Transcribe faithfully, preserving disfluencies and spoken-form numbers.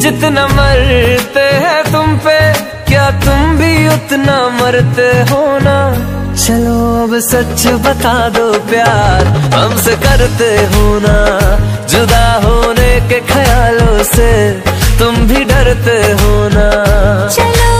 जितना मरते हैं तुम पे, क्या तुम भी उतना मरते हो ना? चलो अब सच बता दो प्यार हमसे करते हो ना? जुदा होने के ख्यालों से तुम भी डरते हो ना? चलो